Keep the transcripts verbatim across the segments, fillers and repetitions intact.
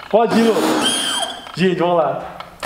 Pode ir, Lu. Gente, vamos lá.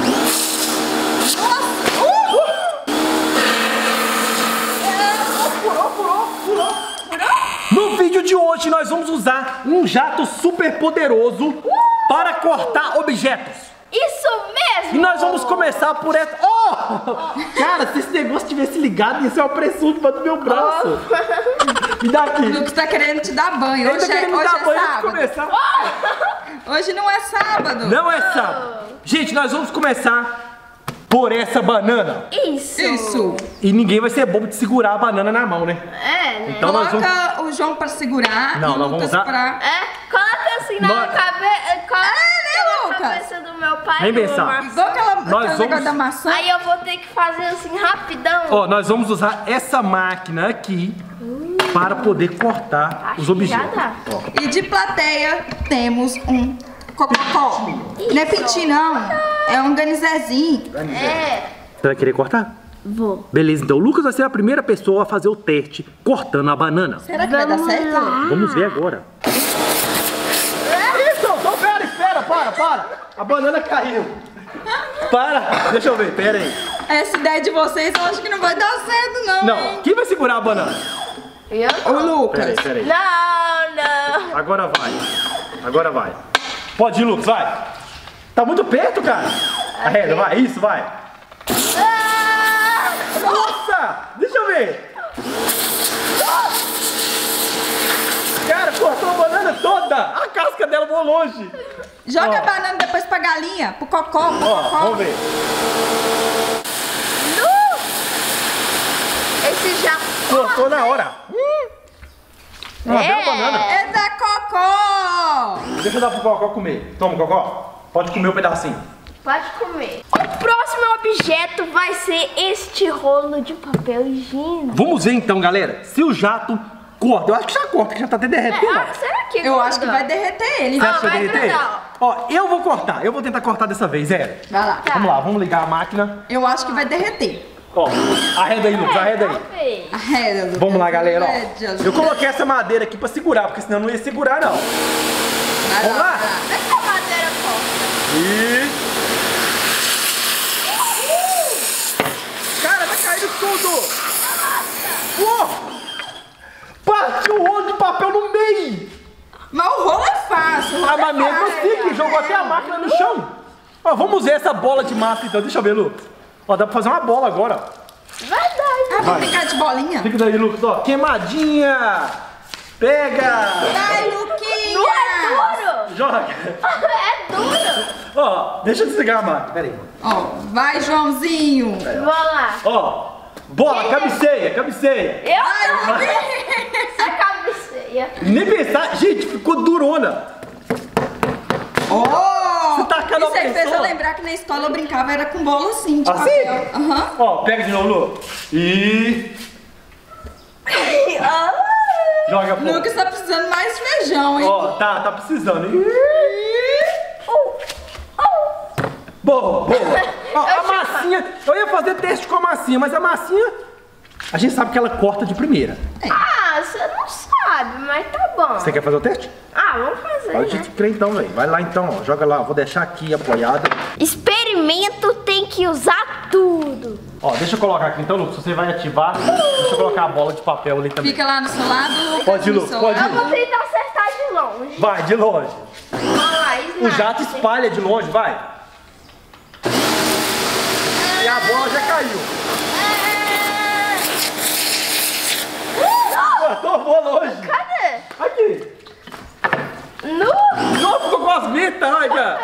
No vídeo de hoje nós vamos usar um jato super poderoso uh! para cortar objetos. Isso mesmo! E nós vamos começar por essa... Oh! Cara, se esse negócio tivesse ligado, ia ser uma pressão do meu braço. Oh. Me dá aqui. O Lucas tá querendo te dar banho. Ele Hoje, tá é, querendo hoje dar é banho sábado. Começar. Oh. Hoje não é sábado. Não é sábado. Gente, nós vamos começar por essa banana. Isso. Isso. E ninguém vai ser bobo de segurar a banana na mão, né? É, né? Então Coloca nós vamos... o João pra segurar. Não, e o nós vamos Lucas usar... pra... É, coloca assim na Nós... cabeça. Coloca né, na Lucas? cabeça do meu pai. Vem pensar. Igual aquela, Nós aquele vamos... negócio da maçã. Aí eu vou ter que fazer assim rapidão. Ó, nós vamos usar essa máquina aqui hum. para poder cortar Acho os objetos. que já dá. E de plateia temos um cococó. Não é pintinho, não. É um ganizezinho. É. Você vai querer cortar? Vou. Beleza, então o Lucas vai ser a primeira pessoa a fazer o teste cortando a banana. Será que vai dar certo? Vamos ver agora. Isso, não, pera, espera, para, para. A banana caiu. Para, deixa eu ver, pera aí. Essa ideia de vocês eu acho que não vai dar certo, não. Não, hein? quem vai segurar a banana? Eu? O Lucas. Pera aí, pera aí. Não, não. Agora vai. Agora vai. Pode ir, Lucas, vai. Tá muito perto, cara. Arreda, vai, isso, vai. Ah! Nossa! Deixa eu ver! Cara, cortou a banana toda! A casca dela voou longe! Joga Ó. a banana depois pra galinha, pro cocó, pro Ó, cocó. vamos ver. Nu! Esse já... Cortou na hora. Hum. Uma É. bela banana. É da cocó! Deixa eu dar pro Cocó comer. Toma, Cocó. Pode comer um pedacinho. Pode comer. O próximo objeto vai ser este rolo de papel higiênico. Vamos ver então, galera, se o jato corta. Eu acho que já corta, que já tá até derretendo. Ah, será que Eu acho que vai derreter ele. Você Ah, acha que vai vai derreter? grudar, Ó, eu vou cortar. Eu vou tentar cortar dessa vez, é. Vai lá. Tá. Vamos lá, vamos ligar a máquina. Eu acho que vai derreter. Ó, arreda aí, Lucas, arreda aí. aí. Arreda, Lucas. Vamos lá, galera, Arrede, ó. Lucas. Eu coloquei essa madeira aqui pra segurar, porque senão não ia segurar, não. Vai Vamos lá? Deixa a madeira forte. E... Cara, vai cair tudo! Uou! Partiu o rolo de papel no meio! Mas o rolo é fácil. O rolo Ah, mas é mesmo fácil. assim, que jogou até a máquina no chão. Ó, vamos ver essa bola de massa então. Deixa eu ver, Lucas. Ó, dá pra fazer uma bola agora. Vai dar. Ah, vamos brincar de bolinha? Fica daí, Lucas, ó. Queimadinha! Pega! Vai, Luquinha! Não é duro. Joga! É duro. Ó, deixa eu desligar a máquina. Pera aí. Ó, vai, Joãozinho. Vamos lá. Ó, bola, cabeceia, cabeceia. Eu não. Essa cabeceia. Nem pensar, gente, ficou durona. Ó! Você tacando Isso aí a fez pessoa? eu lembrar que na escola eu brincava era com bola assim, de Assim? papel. Aham. Ó, pega de novo, Lu. E... Ah. Joga O fora. Lucas tá precisando mais feijão, hein? Ó, tá, tá precisando. E... Uh. Uh. Boa, boa. Ó, Eu a massinha, eu ia fazer teste com a massinha, mas a massinha, a gente sabe que ela corta de primeira. Ah, você não sabe, mas tá bom. Você quer fazer o teste? Ah, vamos fazer, Pode né? crer então, velho. Vai lá então, ó. Joga lá, vou deixar aqui apoiada. Experimento tem que usar tudo. Ó, deixa eu colocar aqui então, Lucas. Você vai ativar. Deixa eu colocar a bola de papel ali também. Fica lá no seu lado, Lucas. Pode ir, no Lucas, seu pode ir. Eu lado. vou tentar acertar de longe. Vai, de longe. Vamos lá, O Snap. jato espalha de longe, vai. E a bola já caiu. Cortou, voou longe. Cadê? Aqui. No... Nossa, ficou com as metas, olha.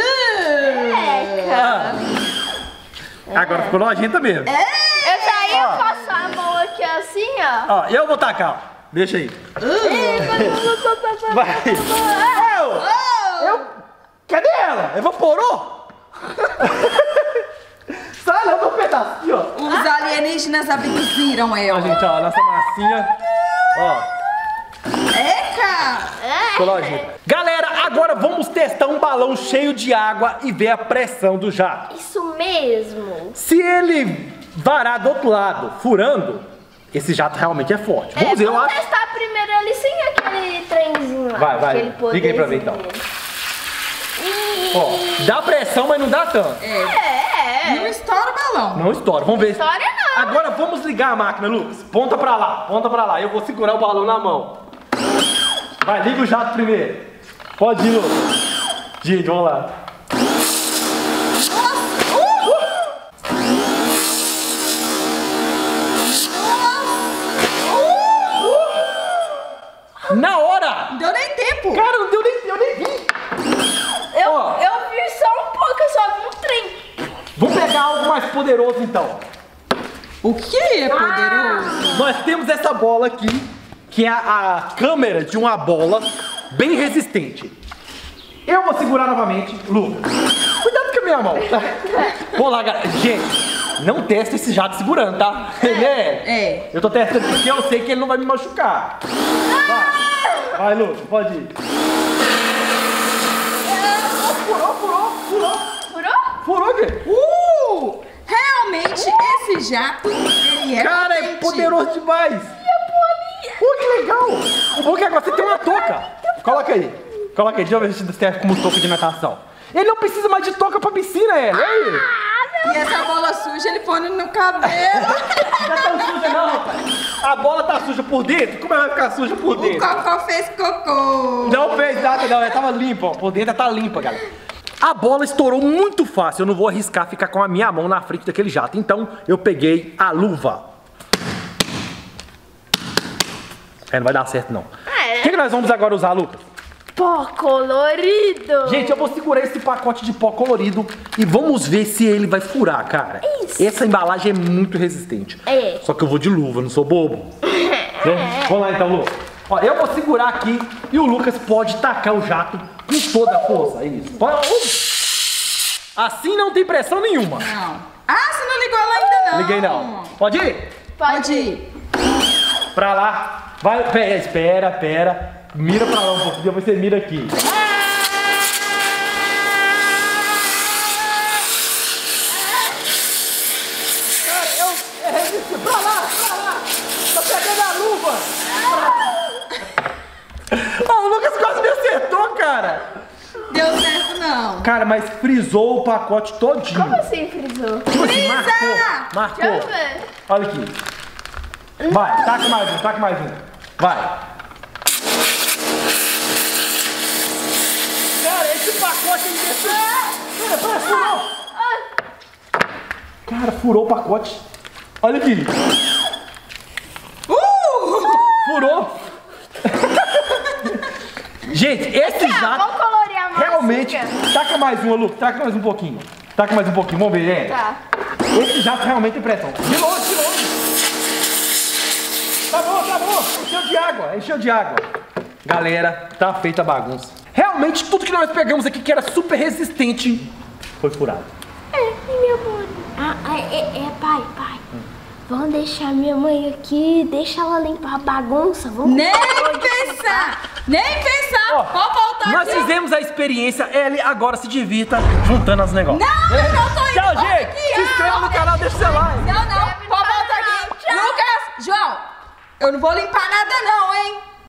Eca. Ah, agora ficou nojenta mesmo. Eu já ia Ó. passar a mão aqui assim, ó. Ó, eu vou tacar, ó. Deixa aí. Vai. Eu. Eu. Cadê ela? Evaporou? Sai, leva um pedacinho, ó. Os alienígenas abduziram Ó, ela. gente, ó, nossa massinha. Ó. Eca! Ficou nojenta. Galera, agora vamos testar um balão cheio de água e ver a pressão do jato. Isso mesmo. Se ele varar do outro lado, furando, esse jato realmente é forte. Vamos é, ver, eu vamos acho. testar primeiro ele sem aquele trenzinho lá. Vai, vai. aquele Liga aí pra ver, então. poderzinho. Ih, Ó, dá pressão, mas não dá tanto. É. É. Não estoura o balão. Não estoura, vamos ver. História não. Agora vamos ligar a máquina, Lucas. Ponta pra lá, ponta pra lá. Eu vou segurar o balão na mão. Vai, liga o jato primeiro. Pode ir, Lucas. Gente, vamos lá. Na hora! Não deu nem tempo. Cara, não deu nem, eu nem vi. Eu, Ó. eu vi só um pouco, eu só vi um trem. Vamos pegar algo mais poderoso então. O que é poderoso? Nós temos essa bola aqui, que é a, a câmera de uma bola bem resistente. Eu vou segurar novamente, Lucas. Cuidado com a minha mão. Vou lá, galera. Gente, não testa esse jato segurando, tá? Né? É. Eu tô testando porque eu sei que ele não vai me machucar. Vai, vai, Lucas, pode ir. Furou, furou, furou. Furou? Furou o quê? Uh! Realmente, esse jato, ele é Cara, é potente. poderoso demais. Pô, que legal. O bom é que agora você tem uma touca. Coloca aí. Coloca aí, deixa eu ver se serve como touca de natação. Ele não precisa mais de touca pra piscina, ele. Olha aí. E essa bola suja ele põe no cabelo. Não tá tão suja não, rapaz. A bola tá suja por dentro? Como ela vai ficar suja por O dentro? cocô fez cocô. Não fez nada não, ela tava limpa, ó. Por dentro ela tá limpa, galera. A bola estourou muito fácil, eu não vou arriscar ficar com a minha mão na frente daquele jato. Então eu peguei a luva. É, não vai dar certo não. É. O que, que nós vamos agora usar, Lucas? Pó colorido. Gente, eu vou segurar esse pacote de pó colorido e vamos ver se ele vai furar, cara. Isso. Essa embalagem é muito resistente. É. Só que eu vou de luva, não sou bobo. Né? Vamos lá então, Lucas. Ó, eu vou segurar aqui e o Lucas pode tacar o jato com toda a força. Isso. Pode- Assim não tem pressão nenhuma. Não. Ah, você não ligou ela ainda não. Liguei não. Pode ir? Pode ir. Pra lá. Vai, pera, espera, pera. Mira pra lá um pouquinho, depois você mira aqui. Cara, eu... É resistir. Pra lá, pra lá. Tô pegando a luva. Ó, o Lucas quase me acertou, cara. Deu certo não. Cara, mas frisou o pacote todinho. Como assim frisou? Tipo assim, Frisa! marcou, marcou. Deixa eu ver. Olha aqui. Vai, taca mais um, taca mais um. Vai. Cara, esse pacote é desse... Cara, para, furou. Cara, furou o pacote. Olha aqui. Uh! Furou. Gente, esse Ah, jato... vamos colorear mais. Realmente... Taca mais um, Lu. Taca mais um pouquinho. Taca mais um pouquinho, vamos ver. É. Tá. Esse jato realmente tem pressão. De longe, de longe. Tá bom, tá bom. Encheu de água, encheu de água. Galera, tá feita a bagunça. Realmente, tudo que nós pegamos aqui que era super resistente foi furado. É, e minha mãe? Ah, ah, é, é, pai, pai. Vamos deixar minha mãe aqui, deixa ela limpar a bagunça. Vamos Nem Pode pensar. Nem pensar. Ó, Pode voltar nós aqui. fizemos a experiência, ele agora se divirta juntando os negócios. Não, eu não tô indo. Tchau, Volta gente. aqui. Se inscreva no canal, deixa o seu like. Não, não. Pode voltar aqui. Tchau. Lucas, João, eu não vou limpar nada não, hein?